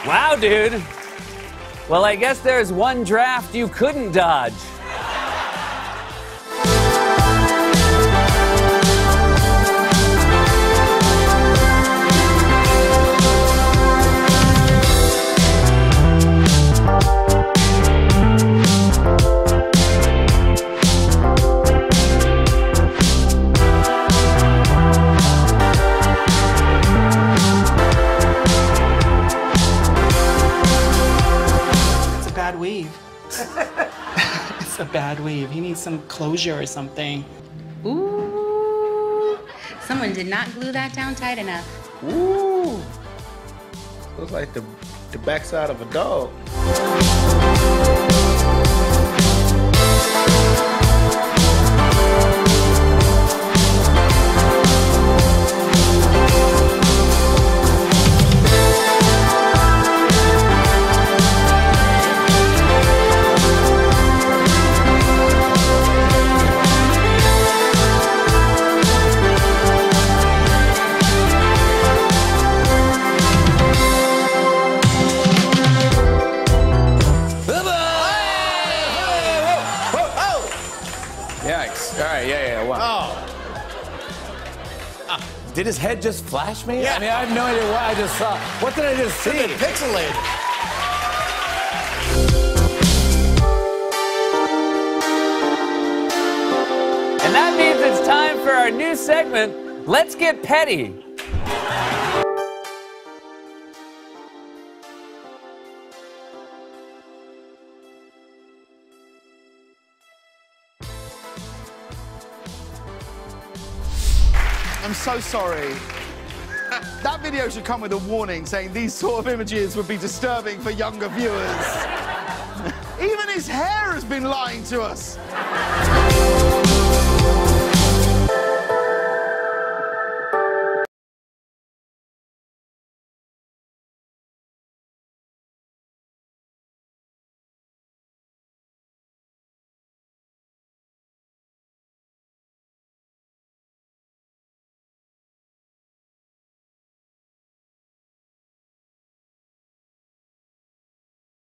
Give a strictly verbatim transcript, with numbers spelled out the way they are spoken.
Wow, dude. Well, I guess there's one draft you couldn't dodge. Weave. It's a bad weave. He needs some closure or something. Ooh. Someone did not glue that down tight enough. Ooh. Looks like the, the backside of a dog. Yikes. All right, yeah, yeah, wow. Oh. Uh, did his head just flash me? Yeah. I mean, I have no idea what I just saw. What did I just see? Pixelated. And that means it's time for our new segment, Let's Get Petty. I'm so sorry. That video should come with a warning saying these sort of images would be disturbing for younger viewers. Even his hair has been lying to us.